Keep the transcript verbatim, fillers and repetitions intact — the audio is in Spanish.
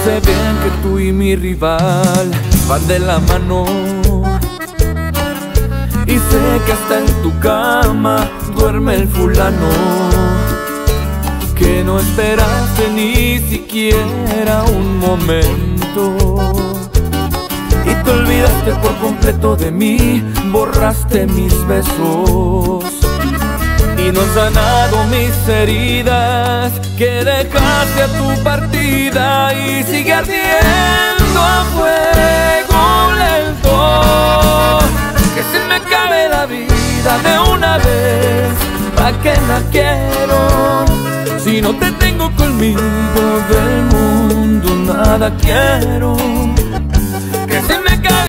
sé bien que tú y mi rival van de la mano, y sé que hasta en tu cama duerme el fulano, que no esperaste ni siquiera un momento, y te olvidaste por completo de mí, borraste mis besos y no has sanado mis heridas que dejaste a tu partida, y sigue ardiendo a fuego lento, que se me acabe la vida de una vez, ¿pa' qué la quiero? Si no te tengo conmigo, del mundo nada quiero.